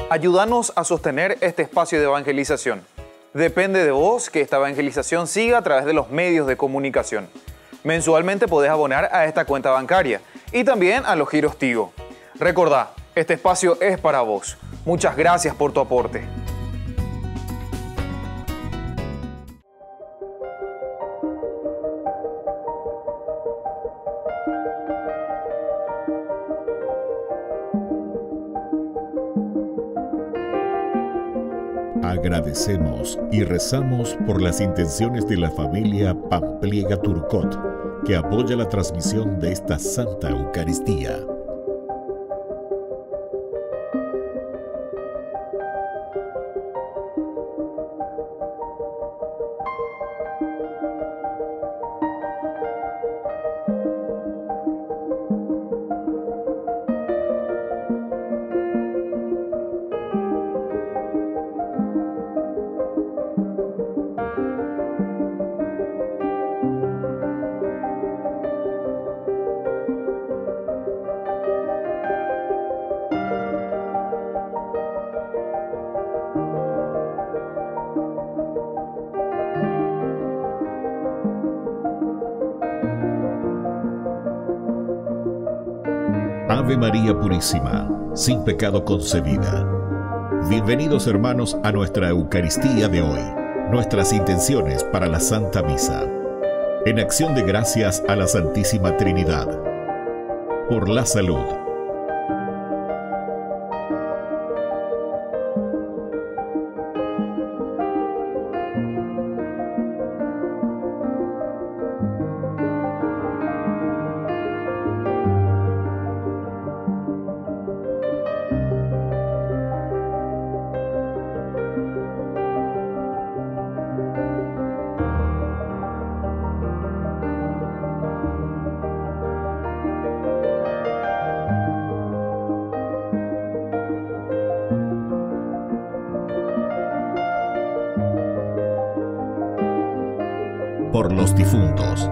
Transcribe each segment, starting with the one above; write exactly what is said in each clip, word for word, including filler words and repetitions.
Ayúdanos a sostener este espacio de evangelización. Depende de vos que esta evangelización siga a través de los medios de comunicación. Mensualmente podés abonar a esta cuenta bancaria y también a los giros Tigo. Recordá, este espacio es para vos. Muchas gracias por tu aporte. Agradecemos y rezamos por las intenciones de la familia Pampliega Turcot, que apoya la transmisión de esta Santa Eucaristía. Ave María Purísima, sin pecado concebida. Bienvenidos hermanos a nuestra Eucaristía de hoy, nuestras intenciones para la Santa Misa. En acción de gracias a la Santísima Trinidad. Por la salud. Por los difuntos.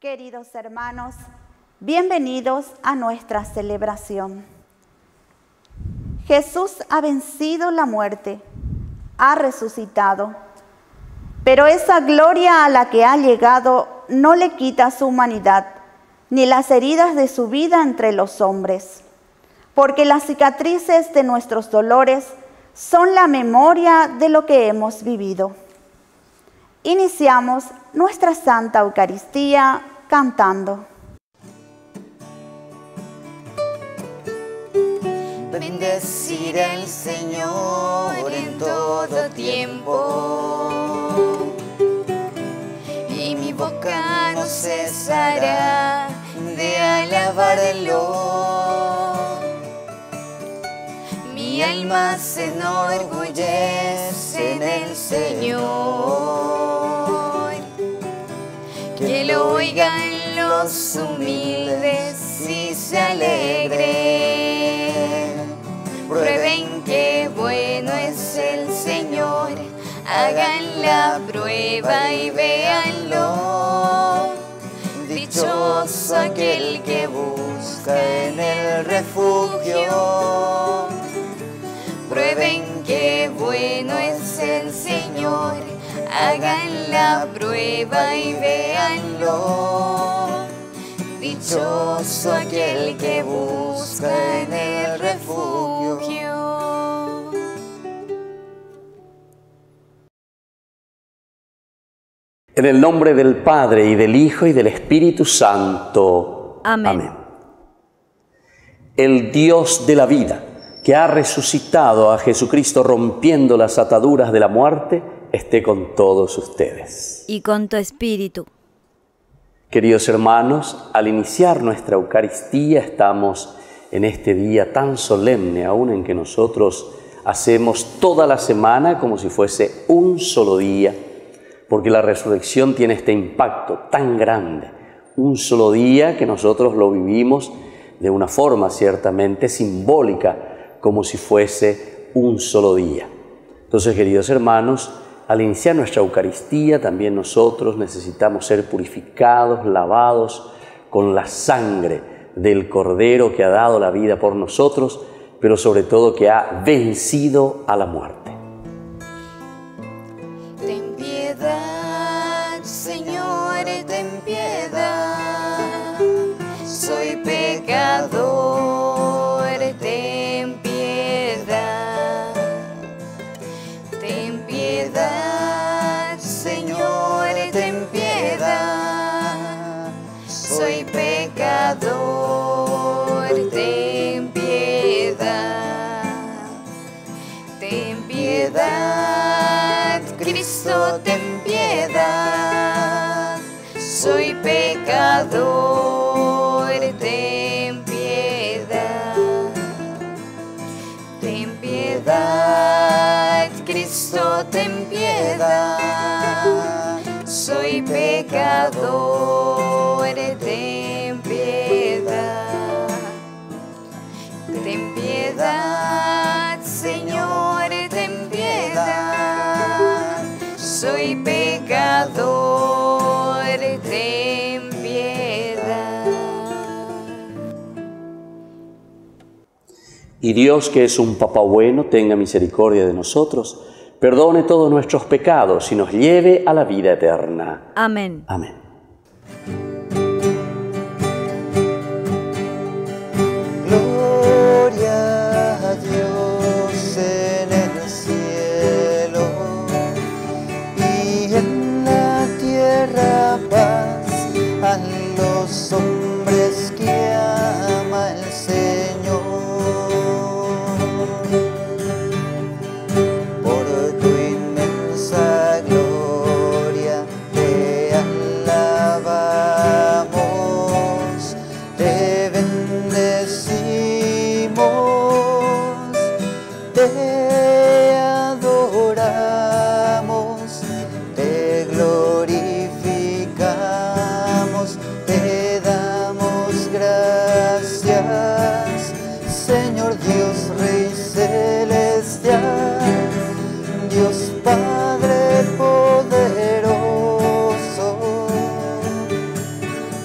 Queridos hermanos, bienvenidos a nuestra celebración. Jesús ha vencido la muerte, ha resucitado, pero esa gloria a la que ha llegado no le quita su humanidad, ni las heridas de su vida entre los hombres, porque las cicatrices de nuestros dolores son la memoria de lo que hemos vivido. Iniciamos nuestra Santa Eucaristía cantando. Bendeciré al Señor en todo tiempo, y mi boca no cesará de alabarlo. Mi alma se enorgullece en el Señor. Que lo oigan los humildes y se alegren. Prueben que bueno es el Señor, hagan la prueba y véanlo. Dichoso aquel que busca en el refugio. Prueben que bueno es el Señor, hagan la prueba y véanlo. Dichoso aquel que busca en el refugio. En el nombre del Padre, y del Hijo, y del Espíritu Santo. Amén. Amén. El Dios de la vida, que ha resucitado a Jesucristo rompiendo las ataduras de la muerte, esté con todos ustedes. Y con tu espíritu. Queridos hermanos, al iniciar nuestra Eucaristía estamos en este día tan solemne, aún en que nosotros hacemos toda la semana como si fuese un solo día, porque la resurrección tiene este impacto tan grande, un solo día que nosotros lo vivimos de una forma ciertamente simbólica, como si fuese un solo día. Entonces, queridos hermanos, al iniciar nuestra Eucaristía, también nosotros necesitamos ser purificados, lavados con la sangre del Cordero que ha dado la vida por nosotros, pero sobre todo que ha vencido a la muerte. Ten piedad, Señor, ten piedad. Soy pecador, ten piedad. Ten piedad, Señor, ten piedad. Soy pecador, ten piedad. Ten piedad, Cristo, ten piedad. Soy pecador, ten piedad. Ten piedad, Cristo, ten piedad. Soy pecador, ten piedad. Ten piedad, Señor, ten piedad. Soy pecador, ten piedad. Y Dios, que es un Papá bueno, tenga misericordia de nosotros, perdone todos nuestros pecados y nos lleve a la vida eterna. Amén. Amén. Gloria a Dios en el cielo y en la tierra paz a los hombres que ama el Señor. Por tu inmensa gloria te alabamos, te bendecimos, te adoramos, te glorificamos, te damos gracias, Señor Dios, Rey celestial, Dios Padre poderoso.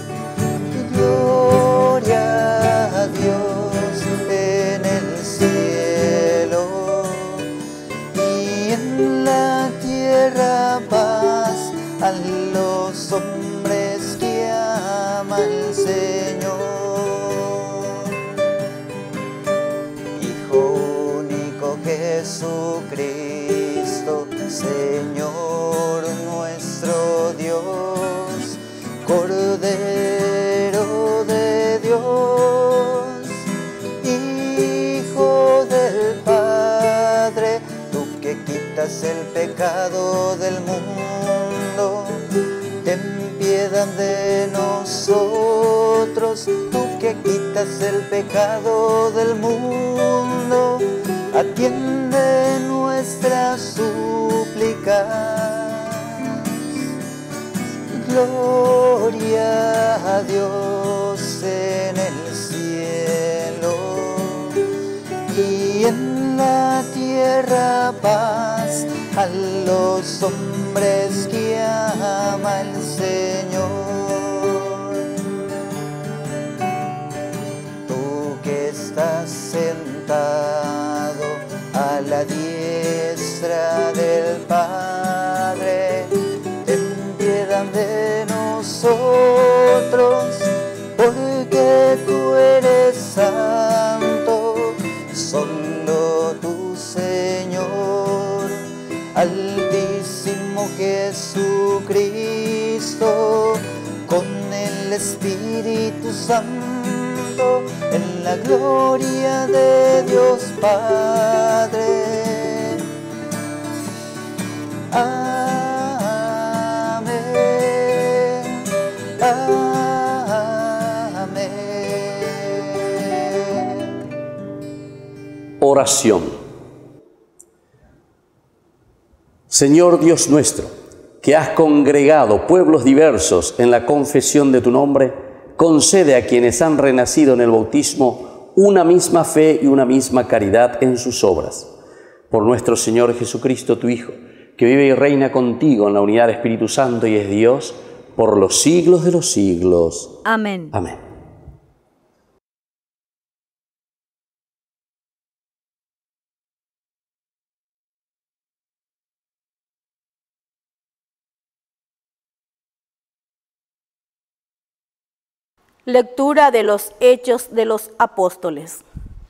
pecado del mundo. Ten piedad de nosotros, tú que quitas el pecado del mundo. Atiende nuestras súplicas. Gloria a Dios en el cielo y en la tierra paz a los hombres que ama el Señor. Tú que estás sentado a la diestra del Padre, ten piedad de nosotros, porque tú eres santo, solo tú, Señor, Altísimo Jesucristo, con el Espíritu Santo, en la gloria de Dios Padre. Amén. Amén. Oración. Señor Dios nuestro, que has congregado pueblos diversos en la confesión de tu nombre, concede a quienes han renacido en el bautismo una misma fe y una misma caridad en sus obras. Por nuestro Señor Jesucristo, tu Hijo, que vive y reina contigo en la unidad del Espíritu Santo y es Dios por los siglos de los siglos. Amén. Amén. Lectura de los Hechos de los Apóstoles.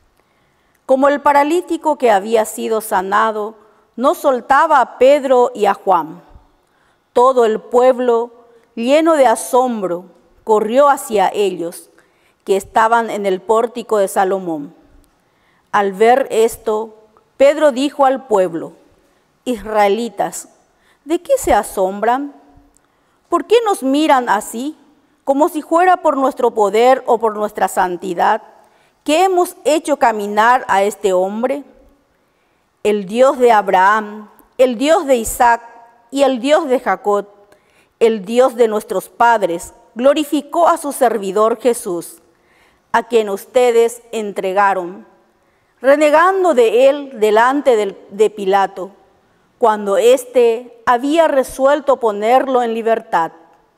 Como el paralítico que había sido sanado no soltaba a Pedro y a Juan, todo el pueblo, lleno de asombro, corrió hacia ellos, que estaban en el pórtico de Salomón. Al ver esto, Pedro dijo al pueblo: Israelitas, ¿de qué se asombran? ¿Por qué nos miran así, como si fuera por nuestro poder o por nuestra santidad, que hemos hecho caminar a este hombre? El Dios de Abraham, el Dios de Isaac y el Dios de Jacob, el Dios de nuestros padres, glorificó a su servidor Jesús, a quien ustedes entregaron, renegando de él delante de, de Pilato, cuando éste había resuelto ponerlo en libertad.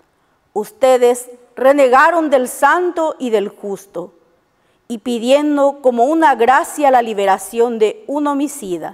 Ustedes renegaron del santo y del justo, y pidiendo como una gracia la liberación de un homicida,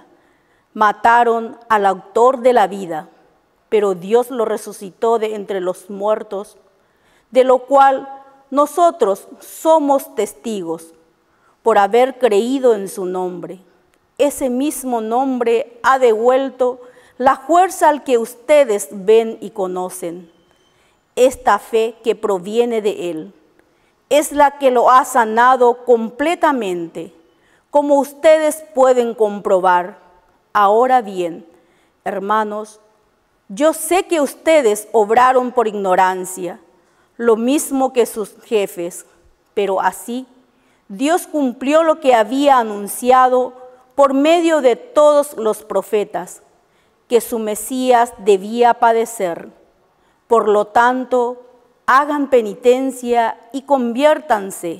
mataron al autor de la vida, pero Dios lo resucitó de entre los muertos, de lo cual nosotros somos testigos, por haber creído en su nombre. Ese mismo nombre ha devuelto la fuerza al que ustedes ven y conocen. Esta fe que proviene de Él es la que lo ha sanado completamente, como ustedes pueden comprobar. Ahora bien, hermanos, yo sé que ustedes obraron por ignorancia, lo mismo que sus jefes, pero así Dios cumplió lo que había anunciado por medio de todos los profetas, que su Mesías debía padecer. Por lo tanto, hagan penitencia y conviértanse.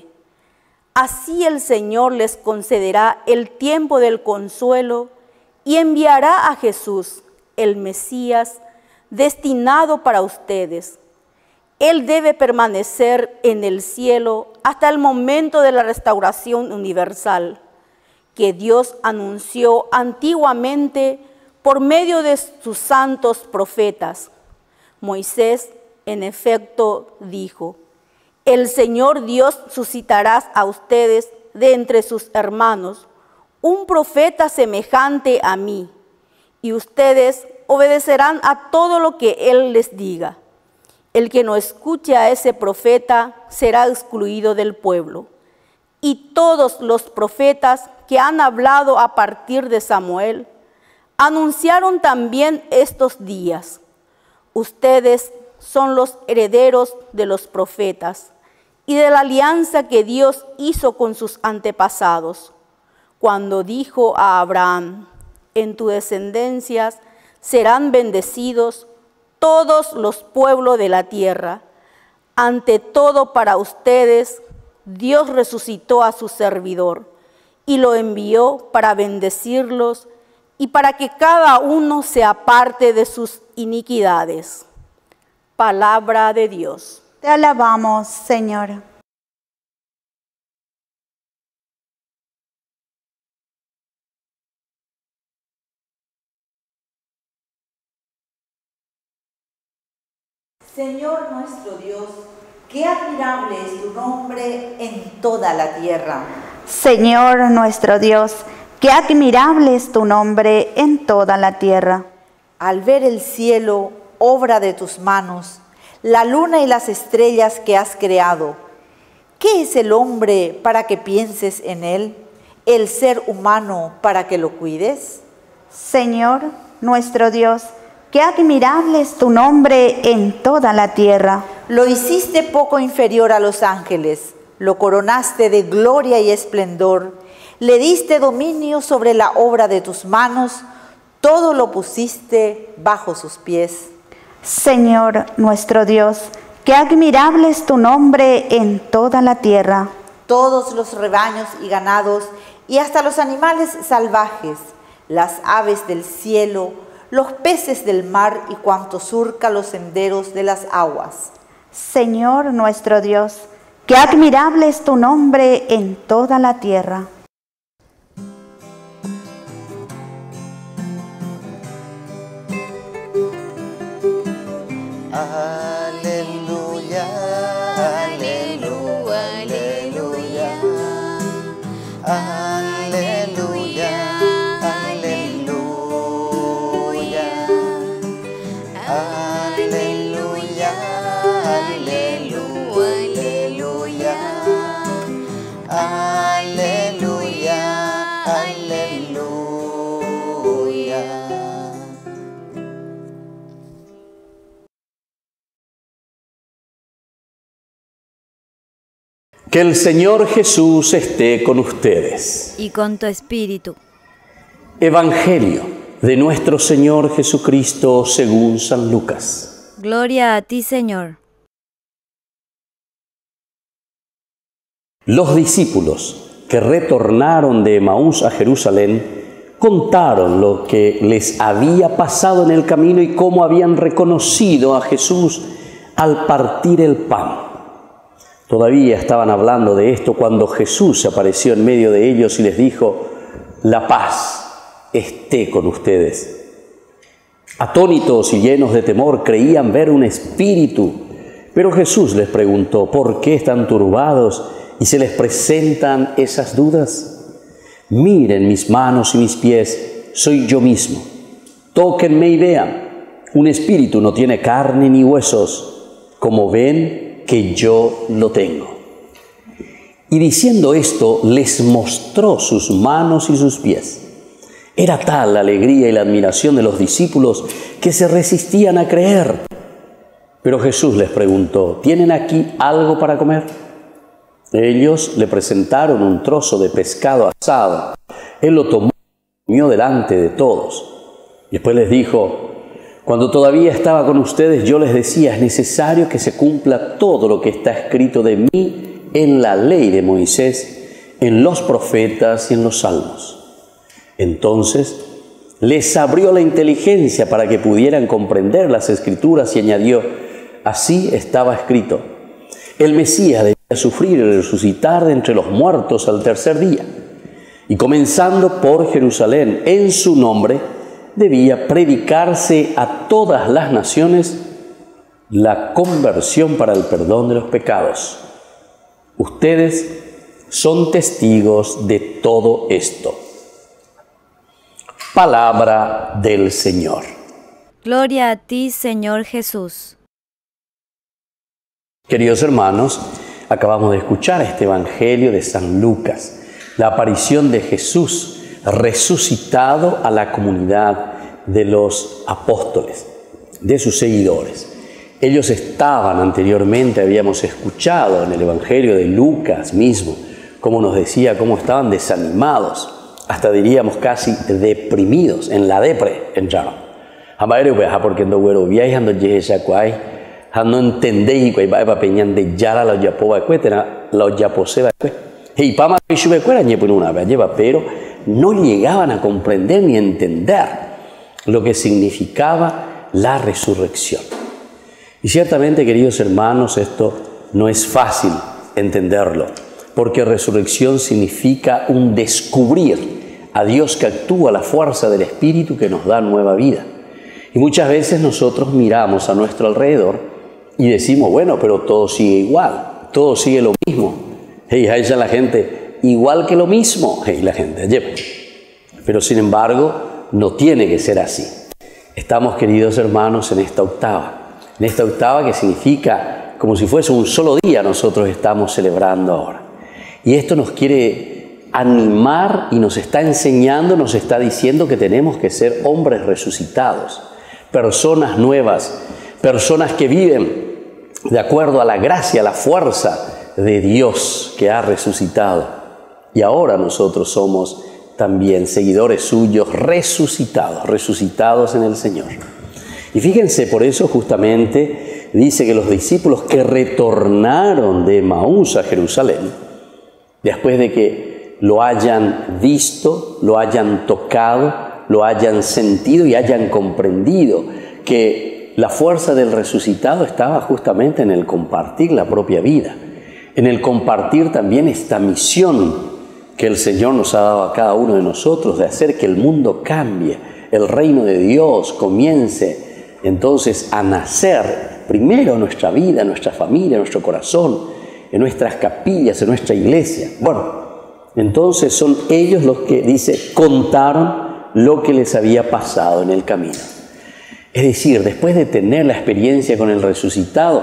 Así el Señor les concederá el tiempo del consuelo y enviará a Jesús, el Mesías, destinado para ustedes. Él debe permanecer en el cielo hasta el momento de la restauración universal, que Dios anunció antiguamente por medio de sus santos profetas. Moisés, en efecto, dijo: el Señor Dios suscitará a ustedes de entre sus hermanos un profeta semejante a mí, y ustedes obedecerán a todo lo que Él les diga. El que no escuche a ese profeta será excluido del pueblo. Y todos los profetas que han hablado a partir de Samuel anunciaron también estos días: ustedes son los herederos de los profetas y de la alianza que Dios hizo con sus antepasados, cuando dijo a Abraham: en tu descendencia serán bendecidos todos los pueblos de la tierra. Ante todo, para ustedes, Dios resucitó a su servidor y lo envió para bendecirlos y para que cada uno se aparte de sus iniquidades. Palabra de Dios. Te alabamos, Señor. Señor nuestro Dios, qué admirable es tu nombre en toda la tierra. Señor nuestro Dios, qué admirable es tu nombre en toda la tierra. Al ver el cielo, obra de tus manos, la luna y las estrellas que has creado, ¿qué es el hombre para que pienses en él? ¿El ser humano para que lo cuides? Señor nuestro Dios, qué admirable es tu nombre en toda la tierra. Lo hiciste poco inferior a los ángeles, lo coronaste de gloria y esplendor, le diste dominio sobre la obra de tus manos, todo lo pusiste bajo sus pies. Señor nuestro Dios, qué admirable es tu nombre en toda la tierra. Todos los rebaños y ganados, y hasta los animales salvajes, las aves del cielo, los peces del mar y cuanto surca los senderos de las aguas. Señor nuestro Dios, qué admirable es tu nombre en toda la tierra. Aleluya, aleluya, aleluya, aleluya, aleluya, aleluya, aleluya, aleluya, aleluya. Que el Señor Jesús esté con ustedes. Y con tu espíritu. Evangelio de nuestro Señor Jesucristo según San Lucas. Gloria a ti, Señor. Los discípulos que retornaron de Emaús a Jerusalén contaron lo que les había pasado en el camino y cómo habían reconocido a Jesús al partir el pan. Todavía estaban hablando de esto cuando Jesús se apareció en medio de ellos y les dijo: la paz esté con ustedes. Atónitos y llenos de temor creían ver un espíritu, pero Jesús les preguntó: ¿por qué están turbados y se les presentan esas dudas? Miren mis manos y mis pies, soy yo mismo. Tóquenme y vean. Un espíritu no tiene carne ni huesos, como ven que yo lo tengo. Y diciendo esto, les mostró sus manos y sus pies. Era tal la alegría y la admiración de los discípulos que se resistían a creer. Pero Jesús les preguntó: ¿tienen aquí algo para comer? Ellos le presentaron un trozo de pescado asado. Él lo tomó y comió delante de todos. Después les dijo: cuando todavía estaba con ustedes, yo les decía, es necesario que se cumpla todo lo que está escrito de mí en la ley de Moisés, en los profetas y en los salmos. Entonces les abrió la inteligencia para que pudieran comprender las escrituras y añadió: así estaba escrito, el Mesías debía sufrir y resucitar de entre los muertos al tercer día. Y comenzando por Jerusalén, en su nombre, debía predicarse a todas las naciones la conversión para el perdón de los pecados. Ustedes son testigos de todo esto. Palabra del Señor. Gloria a ti, Señor Jesús. Queridos hermanos, acabamos de escuchar este Evangelio de San Lucas, la aparición de Jesús resucitado a la comunidad de los apóstoles, de sus seguidores. Ellos estaban anteriormente, habíamos escuchado en el Evangelio de Lucas mismo, como nos decía, cómo estaban desanimados, hasta diríamos casi deprimidos, en la depre entraron. Porque no güero viajando ya cuay, no entendéis cuay va a peñan de yara la yapoba cuetena, la yaposeba cue. Y pama sube cuera ñepun una lleva, pero no llegaban a comprender ni entender lo que significaba la resurrección. Y ciertamente, queridos hermanos, esto no es fácil entenderlo, porque resurrección significa un descubrir a Dios que actúa, la fuerza del Espíritu que nos da nueva vida. Y muchas veces nosotros miramos a nuestro alrededor y decimos, bueno, pero todo sigue igual, todo sigue lo mismo. Hey, ahí ya la gente, igual que lo mismo. Hey, la gente, lleva. Pero sin embargo, no tiene que ser así. Estamos, queridos hermanos, en esta octava. En esta octava que significa como si fuese un solo día nosotros estamos celebrando ahora. Y esto nos quiere animar y nos está enseñando, nos está diciendo que tenemos que ser hombres resucitados, personas nuevas, personas que viven de acuerdo a la gracia, a la fuerza de Dios que ha resucitado. Y ahora nosotros somos también seguidores suyos resucitados, resucitados en el Señor. Y fíjense, por eso justamente dice que los discípulos que retornaron de Emaús a Jerusalén, después de que lo hayan visto, lo hayan tocado, lo hayan sentido y hayan comprendido que la fuerza del resucitado estaba justamente en el compartir la propia vida, en el compartir también esta misión que el Señor nos ha dado a cada uno de nosotros de hacer que el mundo cambie, el reino de Dios comience entonces a nacer primero en nuestra vida, en nuestra familia, en nuestro corazón, en nuestras capillas, en nuestra iglesia. Bueno, entonces son ellos los que, dice, contaron lo que les había pasado en el camino. Es decir, después de tener la experiencia con el resucitado,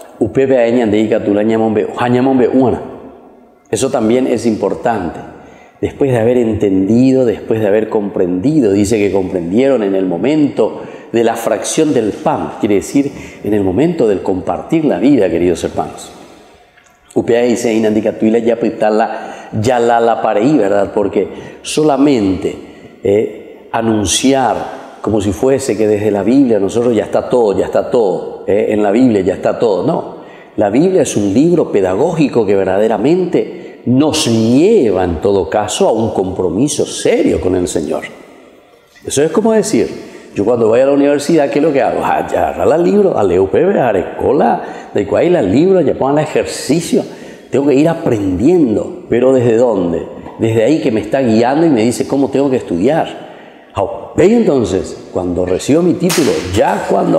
eso también es importante. Después de haber entendido, después de haber comprendido, dice que comprendieron en el momento de la fracción del pan, quiere decir en el momento del compartir la vida, queridos hermanos. Upea dice inandicatuila ya pitala ya la la pareí, ¿verdad? Porque solamente eh, anunciar como si fuese que desde la Biblia nosotros ya está todo, ya está todo, eh, en la Biblia ya está todo, no. La Biblia es un libro pedagógico que verdaderamente nos lleva en todo caso a un compromiso serio con el Señor. Eso es como decir, yo cuando voy a la universidad, ¿qué es lo que hago? Agarrar el libro, a la U P B, a la escuela, de cuál el libro, ya pongan el ejercicio. Tengo que ir aprendiendo, pero ¿desde dónde? Desde ahí que me está guiando y me dice cómo tengo que estudiar. ¿Veis entonces? Cuando recibo mi título, ya cuando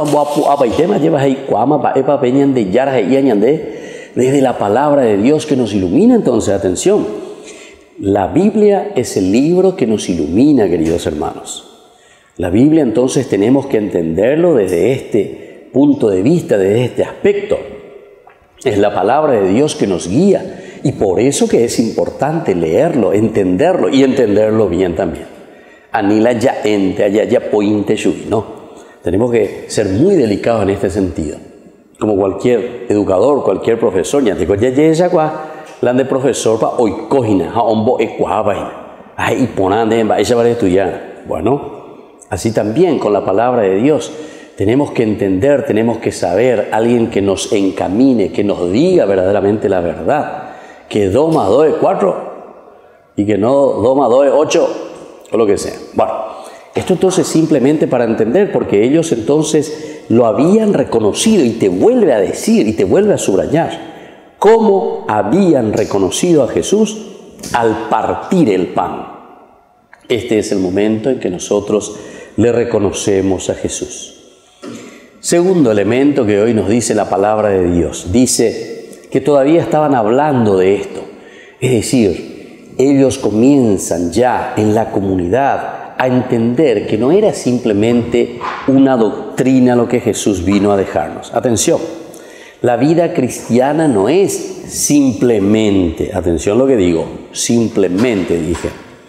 desde la palabra de Dios que nos ilumina, entonces, atención, la Biblia es el libro que nos ilumina, queridos hermanos. La Biblia entonces tenemos que entenderlo desde este punto de vista, desde este aspecto. Es la palabra de Dios que nos guía y por eso que es importante leerlo, entenderlo y entenderlo bien también. Anila ya ente, allá ya pointe shubi, no. Tenemos que ser muy delicados en este sentido. Como cualquier educador, cualquier profesor, ya te ya ya ya la de profesor pa hoy cogina, ha ombo ecuaba, ay ponande en ella para estudiar. Bueno, así también con la palabra de Dios tenemos que entender, tenemos que saber, alguien que nos encamine, que nos diga verdaderamente la verdad, que dos más dos es cuatro y que no dos más dos es ocho o lo que sea. Bueno, esto entonces simplemente para entender, porque ellos entonces lo habían reconocido y te vuelve a decir y te vuelve a subrayar cómo habían reconocido a Jesús al partir el pan. Este es el momento en que nosotros le reconocemos a Jesús. Segundo elemento que hoy nos dice la palabra de Dios, dice que todavía estaban hablando de esto, es decir, ellos comienzan ya en la comunidad a entender que no era simplemente una doctrina lo que Jesús vino a dejarnos. Atención, la vida cristiana no es simplemente, atención lo que digo, simplemente dije,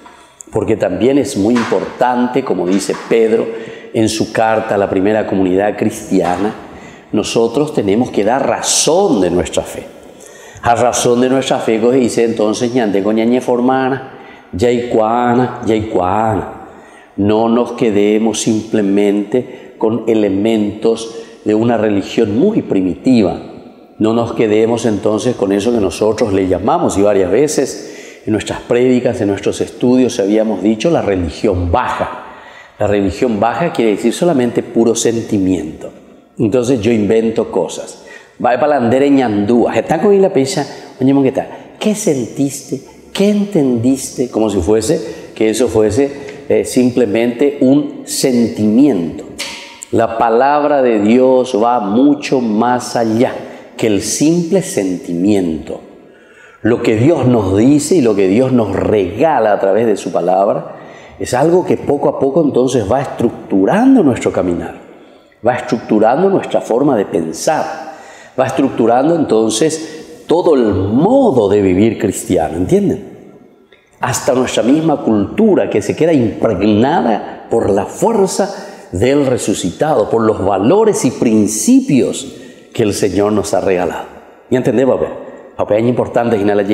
porque también es muy importante, como dice Pedro en su carta a la primera comunidad cristiana, nosotros tenemos que dar razón de nuestra fe. A razón de nuestra fe, que dice entonces, ñande con ñañe formana, yaicuana, yaicuana. No nos quedemos simplemente con elementos de una religión muy primitiva. No nos quedemos entonces con eso que nosotros le llamamos, y varias veces en nuestras prédicas, en nuestros estudios habíamos dicho, la religión baja. La religión baja quiere decir solamente puro sentimiento. Entonces yo invento cosas. Va para la andere ñandúa. Está con la pecha, oye, ¿qué sentiste? ¿Qué entendiste? Como si fuese, que eso fuese eh, simplemente un sentimiento. La palabra de Dios va mucho más allá que el simple sentimiento. Lo que Dios nos dice y lo que Dios nos regala a través de su palabra es algo que poco a poco entonces va estructurando nuestro caminar, va estructurando nuestra forma de pensar, va estructurando entonces todo el modo de vivir cristiano, ¿entienden? Hasta nuestra misma cultura que se queda impregnada por la fuerza del resucitado, por los valores y principios que el Señor nos ha regalado. ¿Y entendemos? Es importante que la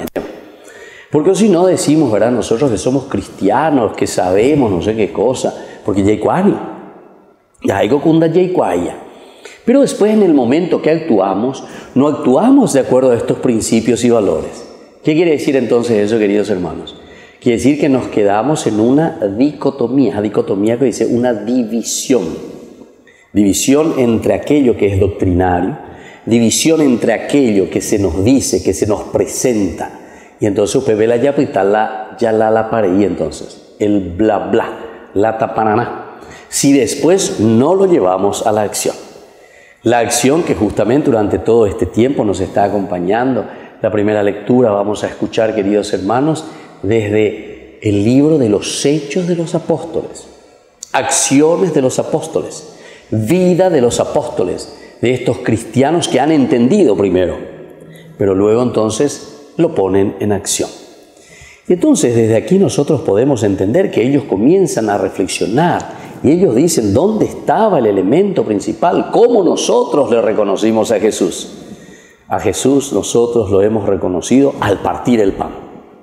porque si no decimos, ¿verdad? Nosotros que somos cristianos, que sabemos no sé qué cosa, porque yaicuani, ya hay cunda yaicuaya. Pero después en el momento que actuamos, no actuamos de acuerdo a estos principios y valores. ¿Qué quiere decir entonces eso, queridos hermanos? Quiere decir que nos quedamos en una dicotomía, dicotomía que dice una división. División entre aquello que es doctrinario, división entre aquello que se nos dice, que se nos presenta. Y entonces usted ve la yapita, la, ya la la pareí entonces, el bla bla, la tapananá. Si después no lo llevamos a la acción. La acción que justamente durante todo este tiempo nos está acompañando. La primera lectura vamos a escuchar, queridos hermanos, desde el libro de los Hechos de los Apóstoles. Acciones de los apóstoles, vida de los apóstoles, de estos cristianos que han entendido primero, pero luego entonces lo ponen en acción. Y entonces desde aquí nosotros podemos entender que ellos comienzan a reflexionar y ellos dicen dónde estaba el elemento principal, cómo nosotros le reconocimos a Jesús. A Jesús nosotros lo hemos reconocido al partir el pan.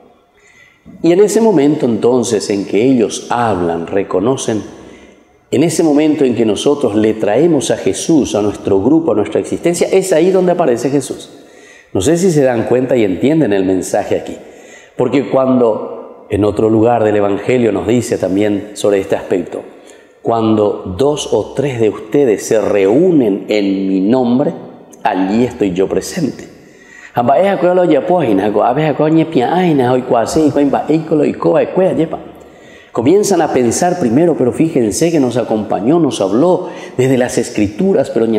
Y en ese momento entonces en que ellos hablan, reconocen, en ese momento en que nosotros le traemos a Jesús, a nuestro grupo, a nuestra existencia, es ahí donde aparece Jesús. No sé si se dan cuenta y entienden el mensaje aquí. Porque cuando en otro lugar del Evangelio nos dice también sobre este aspecto, cuando dos o tres de ustedes se reúnen en mi nombre, allí estoy yo presente. Comienzan a pensar primero, pero fíjense que nos acompañó, nos habló desde las Escrituras, pero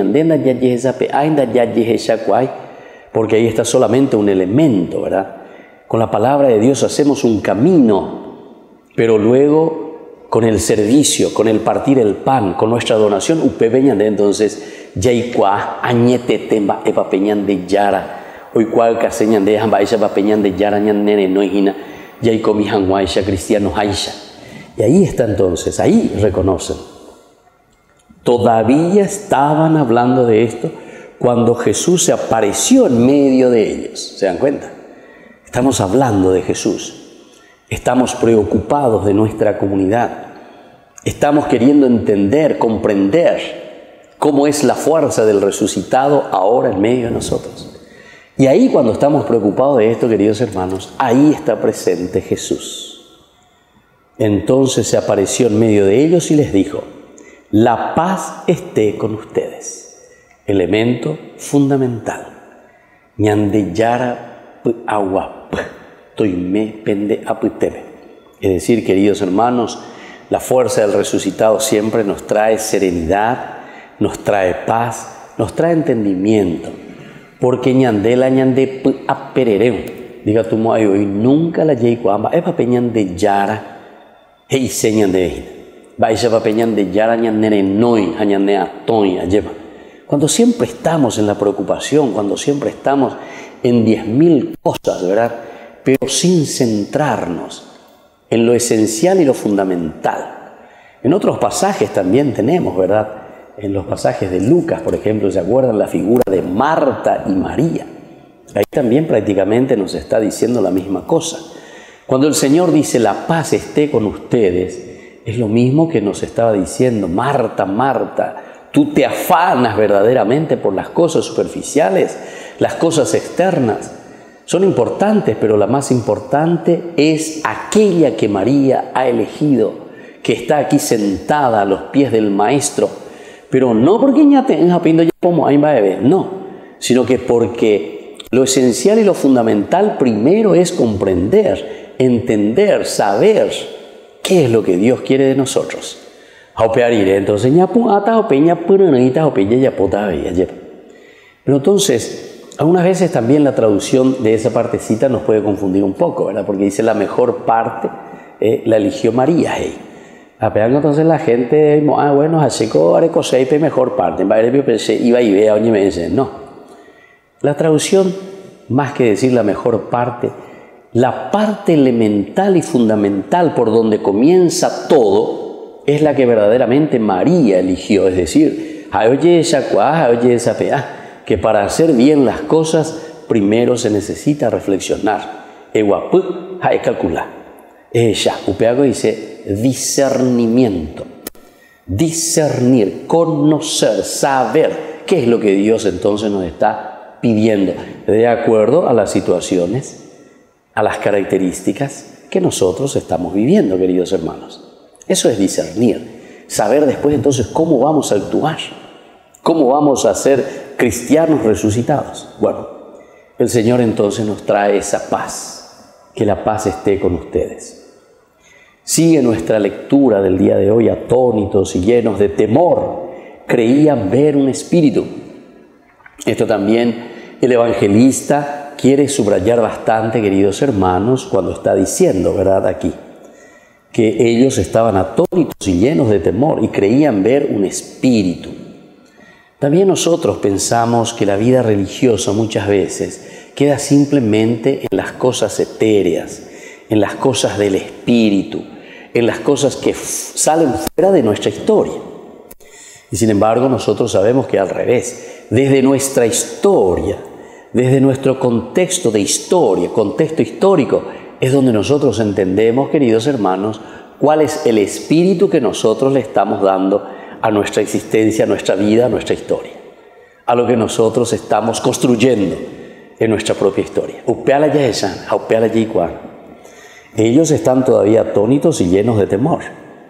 porque ahí está solamente un elemento, ¿verdad? Con la palabra de Dios hacemos un camino, pero luego con el servicio, con el partir el pan, con nuestra donación, entonces, yaikua, añetetemba, epapeñan de yara, hoy cual caseñan de jambaisha, papeñan de yara, ñan nene, no hina, yaikomi hanguaisha, cristianos aisha. Y ahí está entonces, ahí reconocen. Todavía estaban hablando de esto cuando Jesús se apareció en medio de ellos. ¿Se dan cuenta? Estamos hablando de Jesús. Estamos preocupados de nuestra comunidad. Estamos queriendo entender, comprender cómo es la fuerza del resucitado ahora en medio de nosotros. Y ahí cuando estamos preocupados de esto, queridos hermanos, ahí está presente Jesús. Entonces se apareció en medio de ellos y les dijo, la paz esté con ustedes. Elemento fundamental. Ñandeyara aguap, toime pende aputebe. Es decir, queridos hermanos, la fuerza del resucitado siempre nos trae serenidad, nos trae paz, nos trae entendimiento. Porque ñandela ñande aperereu. Diga tu moai hoy nunca la yeikuamba, es papeñan de yara. Hey, señan de hina. Vais a papeñan de yara ñandere noi, añande atoy, lleva. Cuando siempre estamos en la preocupación, cuando siempre estamos en diez mil cosas, ¿verdad? Pero sin centrarnos en lo esencial y lo fundamental. En otros pasajes también tenemos, ¿verdad? En los pasajes de Lucas, por ejemplo, ¿se acuerdan la figura de Marta y María? Ahí también prácticamente nos está diciendo la misma cosa. Cuando el Señor dice, la paz esté con ustedes, es lo mismo que nos estaba diciendo, Marta, Marta, tú te afanas verdaderamente por las cosas superficiales, las cosas externas. Son importantes, pero la más importante es aquella que María ha elegido, que está aquí sentada a los pies del Maestro, pero no porque ya tenga pindo ya como ahí va a beber, no, sino que porque lo esencial y lo fundamental primero es comprender, entender, saber qué es lo que Dios quiere de nosotros. Entonces, pero entonces, algunas veces también la traducción de esa partecita nos puede confundir un poco, ¿verdad? Porque dice la mejor parte eh, la eligió María. Hey. Entonces la gente, ah, bueno, así que mejor parte. Iba y vea, oye, me dice, no. La traducción, más que decir la mejor parte, la parte elemental y fundamental por donde comienza todo es la que verdaderamente María eligió. Es decir, oye, esa cuaja, oye, esa pea, que para hacer bien las cosas primero se necesita reflexionar. Eguapú, hay calcular. Ella, upeago dice discernimiento. Discernir, conocer, saber qué es lo que Dios entonces nos está pidiendo, de acuerdo a las situaciones, a las características que nosotros estamos viviendo, queridos hermanos. Eso es discernir, saber después entonces cómo vamos a actuar, cómo vamos a ser cristianos resucitados. Bueno, el Señor entonces nos trae esa paz, que la paz esté con ustedes. Sigue nuestra lectura del día de hoy, atónitos y llenos de temor, creían ver un espíritu. Esto también el evangelista quiere subrayar bastante, queridos hermanos, cuando está diciendo, ¿verdad?, aquí, que ellos estaban atónitos y llenos de temor y creían ver un espíritu. También nosotros pensamos que la vida religiosa muchas veces queda simplemente en las cosas etéreas, en las cosas del espíritu, en las cosas que salen fuera de nuestra historia. Y sin embargo nosotros sabemos que al revés, desde nuestra historia, desde nuestro contexto de historia, contexto histórico, es donde nosotros entendemos, queridos hermanos, cuál es el espíritu que nosotros le estamos dando a nuestra existencia, a nuestra vida, a nuestra historia, a lo que nosotros estamos construyendo en nuestra propia historia. Ellos están todavía atónitos y llenos de temor.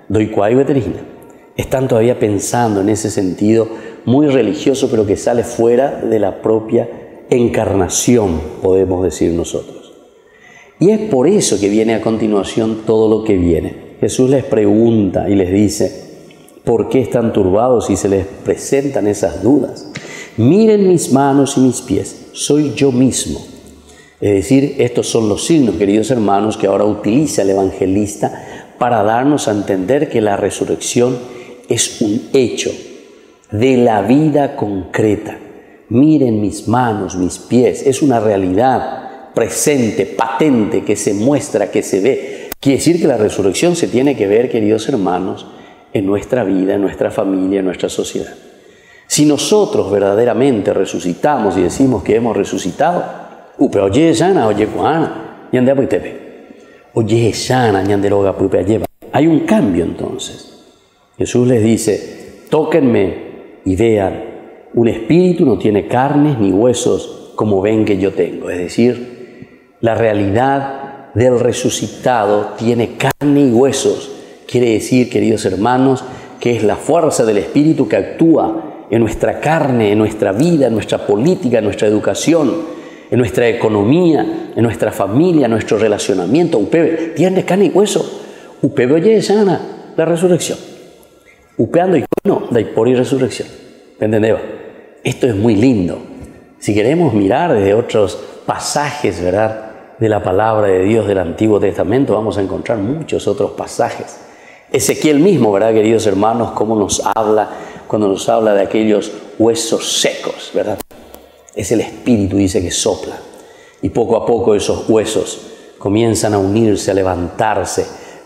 Están todavía pensando en ese sentido muy religioso, pero que sale fuera de la propia encarnación, podemos decir nosotros. Y es por eso que viene a continuación todo lo que viene. Jesús les pregunta y les dice, ¿por qué están turbados y se les presentan esas dudas? Miren mis manos y mis pies, soy yo mismo. Es decir, estos son los signos, queridos hermanos, que ahora utiliza el evangelista para darnos a entender que la resurrección es un hecho de la vida concreta. Miren mis manos, mis pies, es una realidad presente, patente, que se muestra, que se ve. Quiere decir que la resurrección se tiene que ver, queridos hermanos, en nuestra vida, en nuestra familia, en nuestra sociedad. Si nosotros verdaderamente resucitamos y decimos que hemos resucitado, upe oye sana, oye cuana, ñande apuitepe, oye sana, ñande loga pupe lleva. Hay un cambio entonces. Jesús les dice, tóquenme y vean, un espíritu no tiene carnes ni huesos como ven que yo tengo. Es decir, la realidad del resucitado tiene carne y huesos. Quiere decir, queridos hermanos, que es la fuerza del espíritu que actúa en nuestra carne, en nuestra vida, en nuestra política, en nuestra educación, en nuestra economía, en nuestra familia, en nuestro relacionamiento. Upebe, tiene carne y hueso. Upebe oye sana, la resurrección. Upeando y no, da por y resurrección. ¿Entendés? Esto es muy lindo. Si queremos mirar desde otros pasajes, ¿verdad?, de la palabra de Dios del Antiguo Testamento, vamos a encontrar muchos otros pasajes. Ezequiel mismo, ¿verdad, queridos hermanos?, cómo nos habla cuando nos habla de aquellos huesos secos, ¿verdad? Es el Espíritu, dice, que sopla. Y poco a poco esos huesos comienzan a unirse, a levantarse,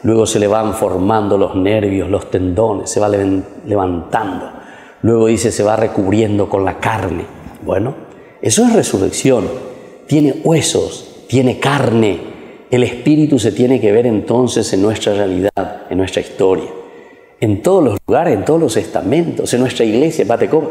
luego se le van formando los nervios, los tendones, se va levantando, luego dice se va recubriendo con la carne. Bueno, eso es resurrección, tiene huesos, tiene carne. El Espíritu se tiene que ver entonces en nuestra realidad, en nuestra historia, en todos los lugares, en todos los estamentos, en nuestra iglesia, Patecoba.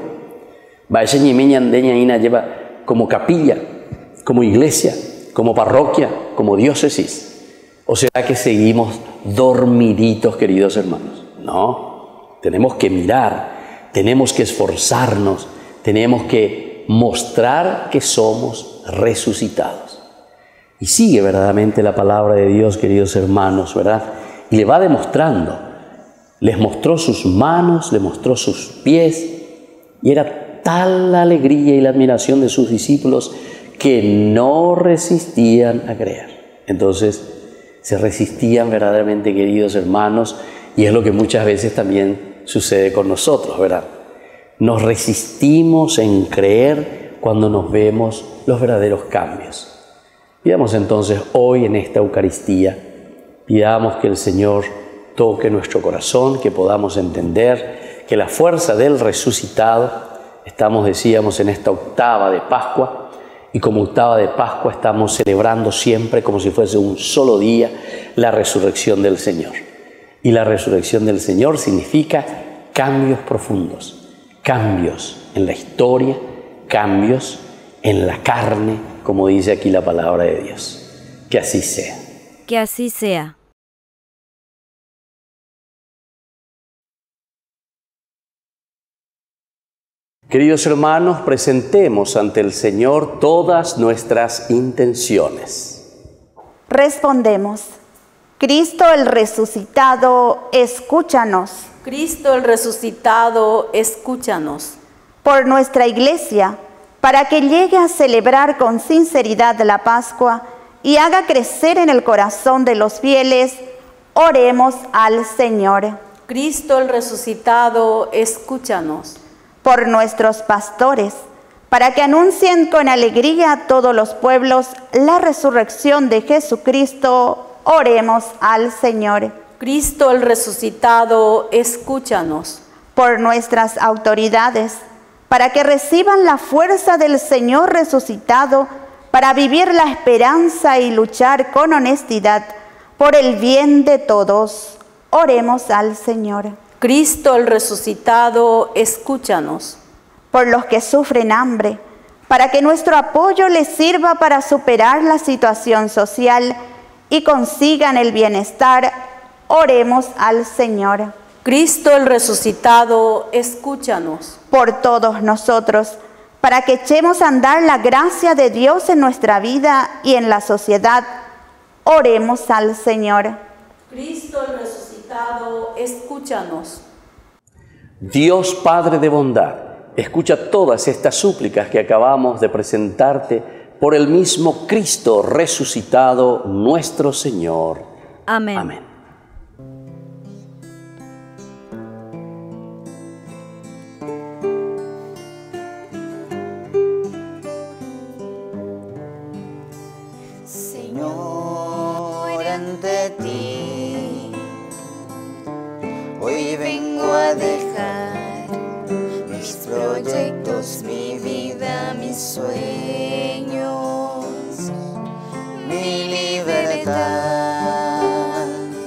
lleva como capilla, como iglesia, como parroquia, como diócesis. ¿O será que seguimos dormiditos, queridos hermanos? No, tenemos que mirar, tenemos que esforzarnos, tenemos que mostrar que somos resucitados. Y sigue verdaderamente la palabra de Dios, queridos hermanos, ¿verdad? Y le va demostrando. Les mostró sus manos, le mostró sus pies, y era tal la alegría y la admiración de sus discípulos que no resistían a creer. Entonces, se resistían verdaderamente, queridos hermanos, y es lo que muchas veces también sucede con nosotros, ¿verdad? Nos resistimos en creer cuando nos vemos los verdaderos cambios. Pidamos entonces hoy en esta Eucaristía, pidamos que el Señor toque nuestro corazón, que podamos entender que la fuerza del resucitado, estamos, decíamos, en esta octava de Pascua, y como octava de Pascua estamos celebrando siempre como si fuese un solo día la resurrección del Señor. Y la resurrección del Señor significa cambios profundos, cambios en la historia, cambios en la carne, como dice aquí la palabra de Dios. Que así sea. Que así sea. Queridos hermanos, presentemos ante el Señor todas nuestras intenciones. Respondemos: Cristo el resucitado, escúchanos. Cristo el resucitado, escúchanos. Por nuestra Iglesia, para que llegue a celebrar con sinceridad la Pascua y haga crecer en el corazón de los fieles, oremos al Señor. Cristo el resucitado, escúchanos. Por nuestros pastores, para que anuncien con alegría a todos los pueblos la resurrección de Jesucristo, oremos al Señor. Cristo el resucitado, escúchanos. Por nuestras autoridades, para que reciban la fuerza del Señor resucitado, para vivir la esperanza y luchar con honestidad por el bien de todos, oremos al Señor. Cristo el resucitado, escúchanos. Por los que sufren hambre, para que nuestro apoyo les sirva para superar la situación social y consigan el bienestar, oremos al Señor. Cristo el resucitado, escúchanos. Por todos nosotros, para que echemos a andar la gracia de Dios en nuestra vida y en la sociedad, oremos al Señor. Cristo el resucitado, escúchanos. Dios Padre de bondad, escucha todas estas súplicas que acabamos de presentarte por el mismo Cristo resucitado, nuestro Señor. Amén. Amén. Señor, ante ti hoy vengo a dejar mis proyectos, mi vida, mis sueños, mi libertad.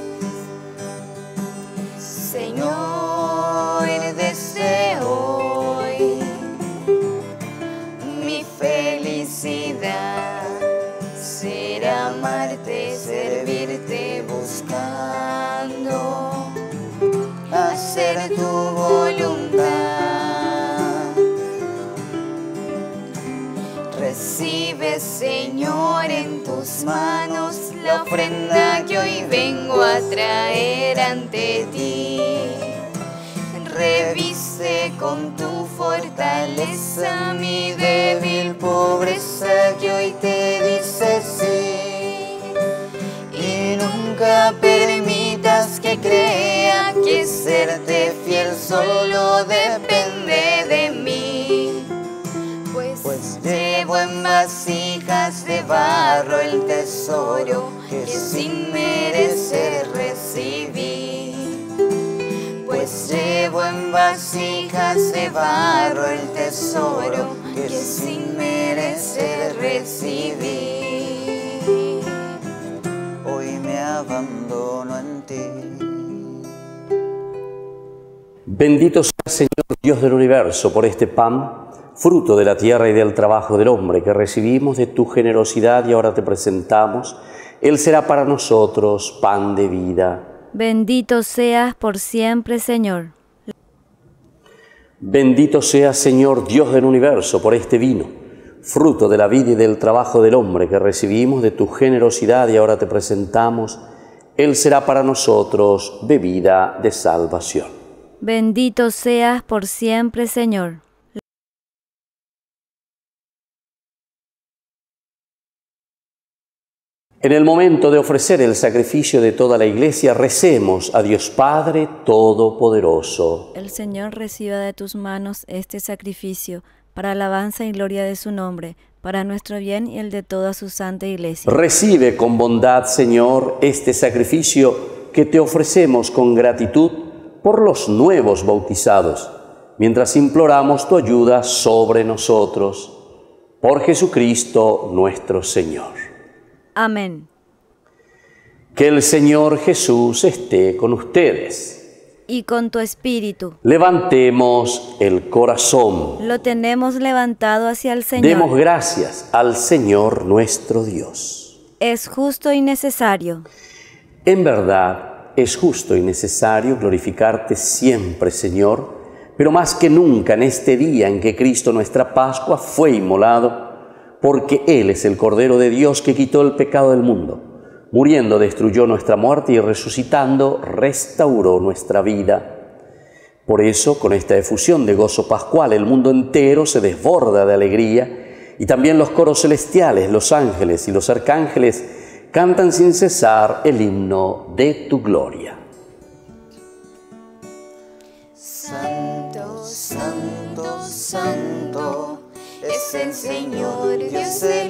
Señor, desde hoy mi felicidad será amarte, servirte, buscando hacer tu voluntad. Recibe, Señor, en tus manos la ofrenda que hoy vengo a traer ante ti. Reviste con tu fortaleza mi débil pobreza que hoy te dice sí. Y nunca permitas que crea que serte fiel solo depende de mí. Pues, pues llevo en vasijas de barro el tesoro que sin merecer recibo. de barro el tesoro que sin merecer recibí. Hoy me abandono en ti. Bendito sea, Señor Dios del universo, por este pan, fruto de la tierra y del trabajo del hombre, que recibimos de tu generosidad y ahora te presentamos. Él será para nosotros pan de vida. Bendito seas por siempre, Señor. Bendito sea, Señor Dios del universo, por este vino, fruto de la vida y del trabajo del hombre, que recibimos de tu generosidad y ahora te presentamos. Él será para nosotros bebida de salvación. Bendito seas por siempre, Señor. En el momento de ofrecer el sacrificio de toda la Iglesia, recemos a Dios Padre Todopoderoso. El Señor reciba de tus manos este sacrificio, para alabanza y gloria de su nombre, para nuestro bien y el de toda su santa Iglesia. Recibe con bondad, Señor, este sacrificio que te ofrecemos con gratitud por los nuevos bautizados, mientras imploramos tu ayuda sobre nosotros. Por Jesucristo nuestro Señor. Amén. Que el Señor Jesús esté con ustedes. Y con tu espíritu. Levantemos el corazón. Lo tenemos levantado hacia el Señor. Demos gracias al Señor nuestro Dios. Es justo y necesario. En verdad, es justo y necesario glorificarte siempre, Señor, pero más que nunca en este día en que Cristo nuestra Pascua fue inmolado, porque Él es el Cordero de Dios que quitó el pecado del mundo. Muriendo destruyó nuestra muerte y resucitando restauró nuestra vida. Por eso, con esta efusión de gozo pascual, el mundo entero se desborda de alegría y también los coros celestiales, los ángeles y los arcángeles cantan sin cesar el himno de tu gloria. Santo, santo, santo, es el Señor Dios del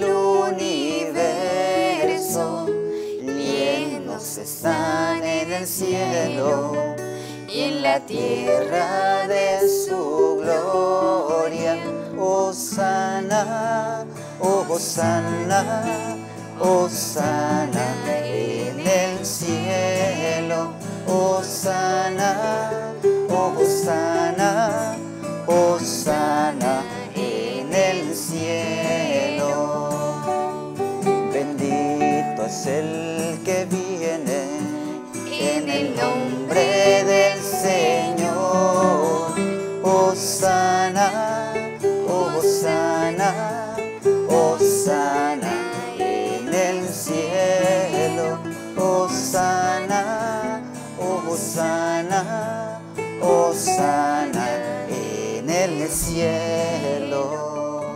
universo. Llenos están en el cielo y en la tierra de su gloria. Hosana, oh Hosana, Hosana en el cielo. Hosana, oh Hosana, Hosana en el cielo. Bendito es el que viene en el nombre del Señor. Hosana, oh Hosana, Hosana en el cielo. Hosana, oh Hosana, Hosana en el cielo.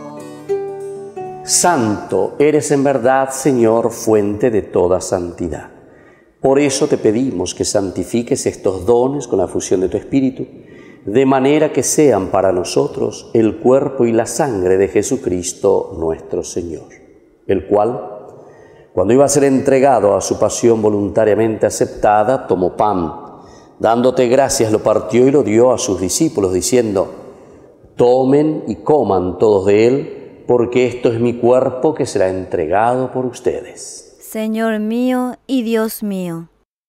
Santo eres en verdad, Señor, fuente de toda santidad. Por eso te pedimos que santifiques estos dones con la fusión de tu Espíritu, de manera que sean para nosotros el cuerpo y la sangre de Jesucristo nuestro Señor, el cual, cuando iba a ser entregado a su pasión voluntariamente aceptada, tomó pan, dándote gracias, lo partió y lo dio a sus discípulos, diciendo: tomen y coman todos de él, porque esto es mi cuerpo que será entregado por ustedes. Señor mío y Dios mío.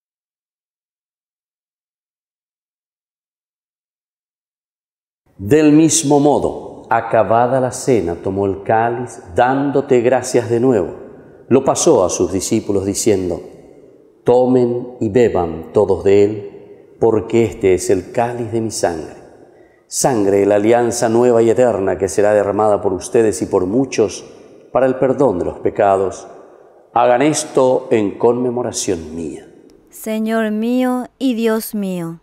Del mismo modo, acabada la cena, tomó el cáliz, dándote gracias de nuevo, lo pasó a sus discípulos diciendo: tomen y beban todos de él, porque este es el cáliz de mi sangre, sangre de la alianza nueva y eterna que será derramada por ustedes y por muchos para el perdón de los pecados. Hagan esto en conmemoración mía. Señor mío y Dios mío.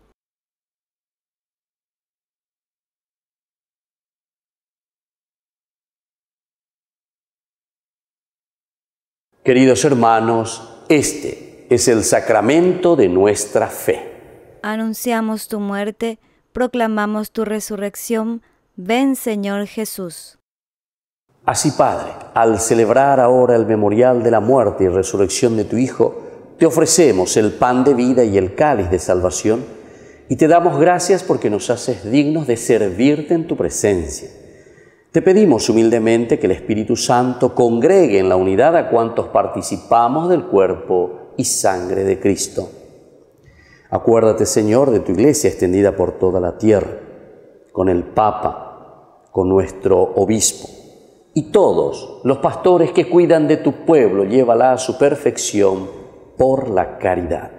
Queridos hermanos, este es el sacramento de nuestra fe. Anunciamos tu muerte, proclamamos tu resurrección. Ven, Señor Jesús. Así, Padre, al celebrar ahora el memorial de la muerte y resurrección de tu Hijo, te ofrecemos el pan de vida y el cáliz de salvación, y te damos gracias porque nos haces dignos de servirte en tu presencia. Te pedimos humildemente que el Espíritu Santo congregue en la unidad a cuantos participamos del cuerpo y sangre de Cristo. Acuérdate, Señor, de tu iglesia extendida por toda la tierra, con el Papa, con nuestro obispo y todos los pastores que cuidan de tu pueblo, llévala a su perfección por la caridad.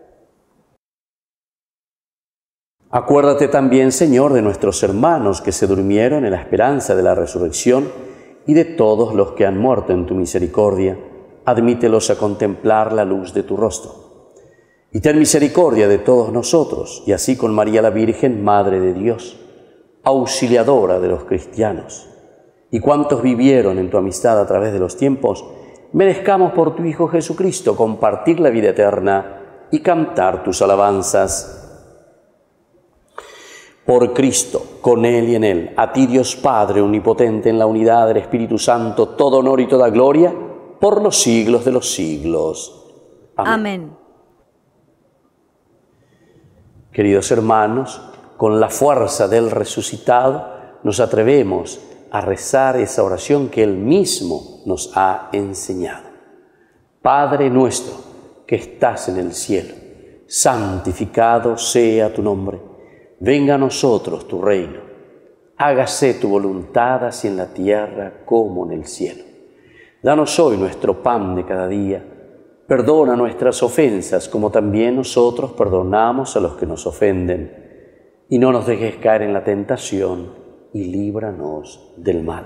Acuérdate también, Señor, de nuestros hermanos que se durmieron en la esperanza de la resurrección y de todos los que han muerto en tu misericordia. Admítelos a contemplar la luz de tu rostro. Y ten misericordia de todos nosotros, y así con María la Virgen, Madre de Dios, auxiliadora de los cristianos, y cuantos vivieron en tu amistad a través de los tiempos, merezcamos por tu Hijo Jesucristo compartir la vida eterna y cantar tus alabanzas. Por Cristo, con Él y en Él, a ti Dios Padre omnipotente en la unidad del Espíritu Santo, todo honor y toda gloria, por los siglos de los siglos. Amén. Amén. Queridos hermanos, con la fuerza del resucitado, nos atrevemos a rezar esa oración que Él mismo nos ha enseñado. Padre nuestro, que estás en el cielo, santificado sea tu nombre. Venga a nosotros tu reino. Hágase tu voluntad así en la tierra como en el cielo. Danos hoy nuestro pan de cada día. Perdona nuestras ofensas como también nosotros perdonamos a los que nos ofenden. Y no nos dejes caer en la tentación y líbranos del mal.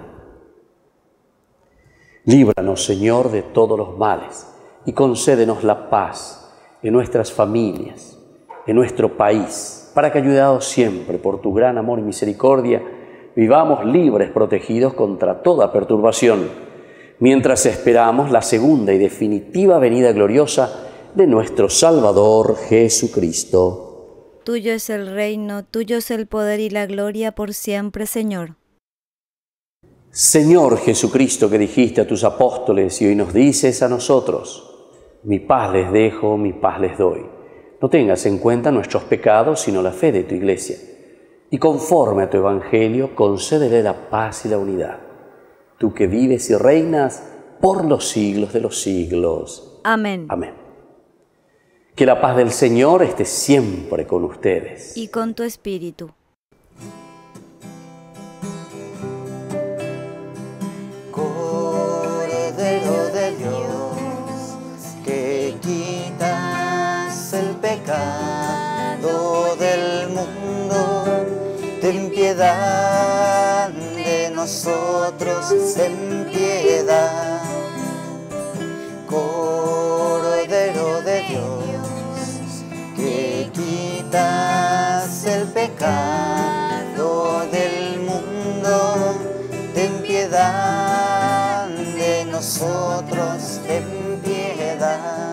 Líbranos, Señor, de todos los males y concédenos la paz en nuestras familias, en nuestro país, para que, ayudados siempre por tu gran amor y misericordia, vivamos libres, protegidos contra toda perturbación, mientras esperamos la segunda y definitiva venida gloriosa de nuestro Salvador Jesucristo. Tuyo es el reino, tuyo es el poder y la gloria por siempre, Señor. Señor Jesucristo, que dijiste a tus apóstoles y hoy nos dices a nosotros: mi paz les dejo, mi paz les doy. No tengas en cuenta nuestros pecados, sino la fe de tu iglesia. Y conforme a tu evangelio, concédele la paz y la unidad. Tú que vives y reinas por los siglos de los siglos. Amén. Amén. Que la paz del Señor esté siempre con ustedes. Y con tu espíritu. Cordero de Dios, que quitas el pecado del mundo, ten piedad de nosotros, ten piedad. Cordero de Dios, que quitas el pecado del mundo, ten piedad de nosotros, ten piedad.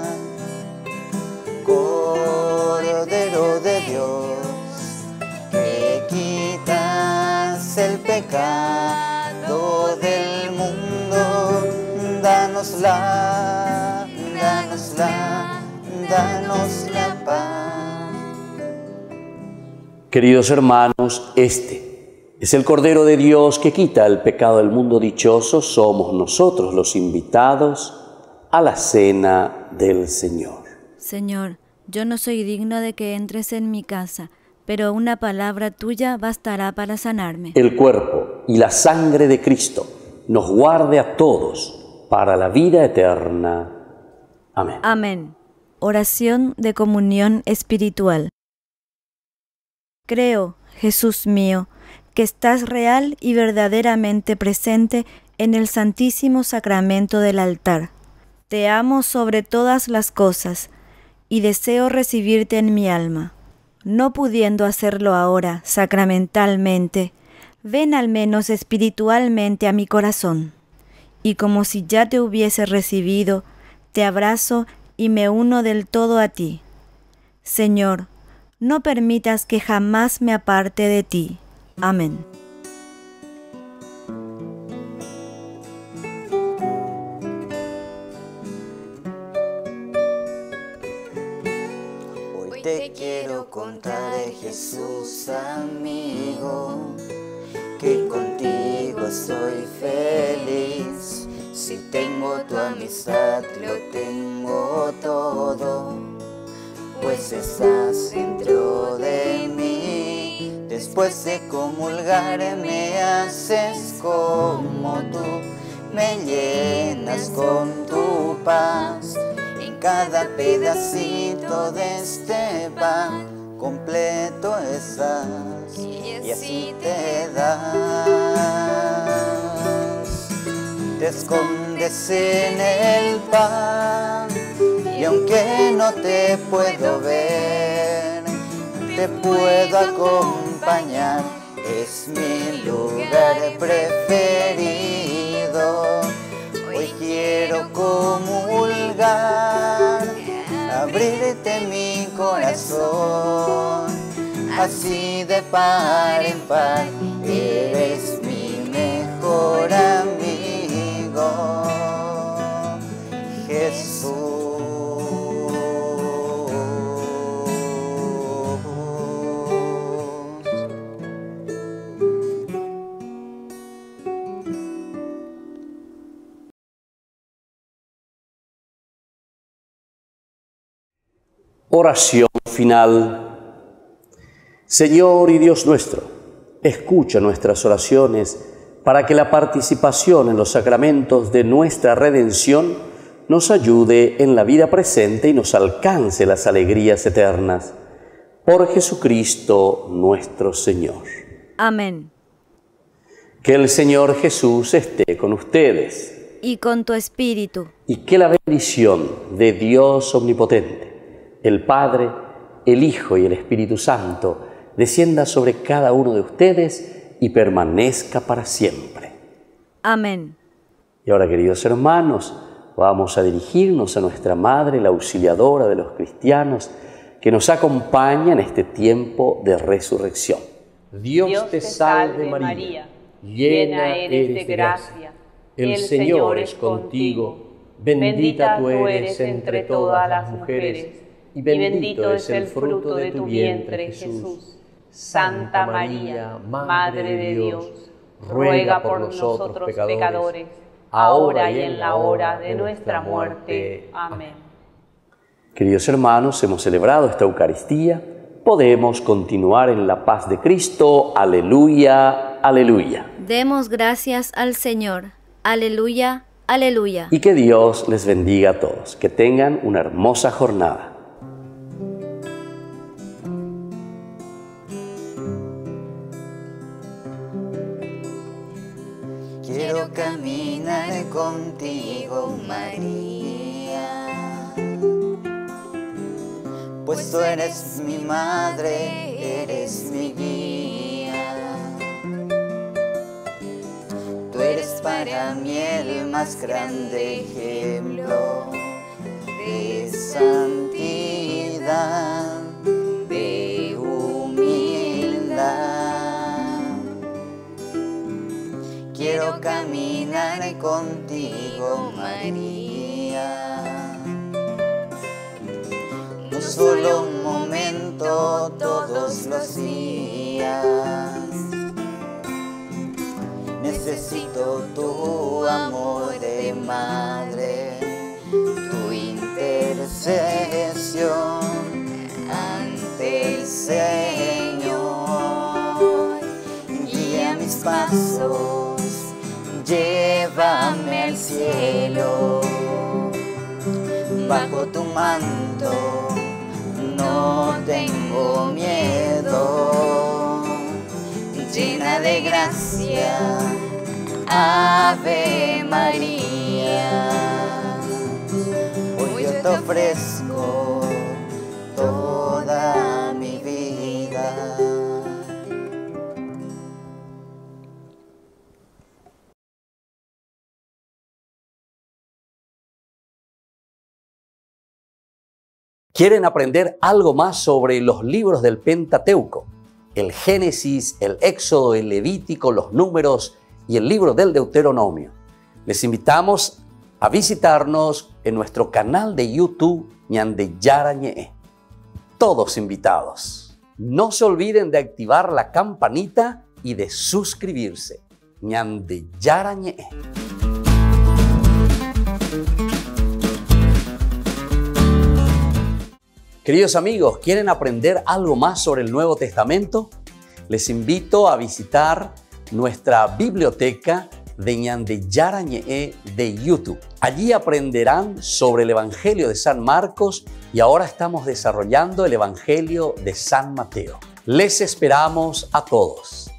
Cordero de Dios, que quitas el pecado del mundo, danos la, danos la, danos la paz. Queridos hermanos, este es el Cordero de Dios que quita el pecado del mundo. Dichosos somos nosotros los invitados a la cena del Señor. Señor, yo no soy digno de que entres en mi casa, pero una palabra tuya bastará para sanarme. El cuerpo y la sangre de Cristo nos guarde a todos para la vida eterna. Amén. Amén. Oración de comunión espiritual. Creo, Jesús mío, que estás real y verdaderamente presente en el Santísimo Sacramento del altar. Te amo sobre todas las cosas y deseo recibirte en mi alma. No pudiendo hacerlo ahora sacramentalmente, ven al menos espiritualmente a mi corazón. Y como si ya te hubiese recibido, te abrazo y me uno del todo a ti. Señor, no permitas que jamás me aparte de ti. Amén. te quiero contar, Jesús amigo, que contigo soy feliz. Si tengo tu amistad, lo tengo todo, pues estás dentro de mí. Después de comulgar me haces como tú, me llenas con tu paz. En cada pedacito de este pan completo estás, y así te das. Te escondes en el pan, y aunque no te puedo ver, te puedo acompañar. Es mi lugar preferido. Hoy quiero comulgar, abrirte mi corazón, así de par en par. Eres mi mejor amigo, Jesús. Oración final. Señor y Dios nuestro, escucha nuestras oraciones para que la participación en los sacramentos de nuestra redención nos ayude en la vida presente y nos alcance las alegrías eternas. Por Jesucristo nuestro Señor. Amén. Que el Señor Jesús esté con ustedes. Y con tu espíritu. Y que la bendición de Dios Omnipotente, el Padre, el Hijo y el Espíritu Santo, descienda sobre cada uno de ustedes y permanezca para siempre. Amén. Y ahora, queridos hermanos, vamos a dirigirnos a nuestra Madre, la auxiliadora de los cristianos, que nos acompaña en este tiempo de resurrección. Dios, Dios te salve María, María, llena eres de gracia, el Señor es contigo, bendita tú eres entre todas las mujeres, y bendito es el fruto de tu vientre, Jesús. Santa María, Madre de Dios, ruega por nosotros pecadores, ahora y en la hora de nuestra muerte. Amén. Queridos hermanos, hemos celebrado esta Eucaristía. Podemos continuar en la paz de Cristo. Aleluya, aleluya. Demos gracias al Señor. Aleluya, aleluya. Y que Dios les bendiga a todos. Que tengan una hermosa jornada. Quiero caminar contigo, María, pues tú eres mi madre, eres mi guía. Tú eres para mí el más grande ejemplo de santidad, de humildad. Quiero caminar contigo, María, no solo un momento, todos los días. Necesito tu amor de madre, tu intercesión ante el Señor. Guía mis pasos, llévame al cielo, bajo tu manto no tengo miedo, llena de gracia, Ave María. Hoy yo te ofrezco toda mi vida. ¿Quieren aprender algo más sobre los libros del Pentateuco? El Génesis, el Éxodo, el Levítico, los Números y el libro del Deuteronomio. Les invitamos a visitarnos en nuestro canal de YouTube Ñande Yara Ñe. todos invitados. No se olviden de activar la campanita y de suscribirse. Ñande Yarañe. Queridos amigos, ¿quieren aprender algo más sobre el Nuevo Testamento? Les invito a visitar nuestra biblioteca de Ñande Yarañe de YouTube. Allí aprenderán sobre el Evangelio de San Marcos y ahora estamos desarrollando el Evangelio de San Mateo. Les esperamos a todos.